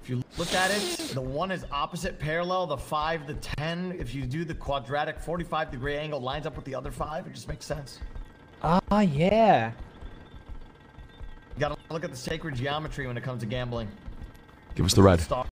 If you look at it, the 1 is opposite parallel, the 5, the 10. If you do the quadratic 45-degree angle, lines up with the other 5. It just makes sense. Ah, yeah. You gotta look at the sacred geometry when it comes to gambling. Give us the red. Star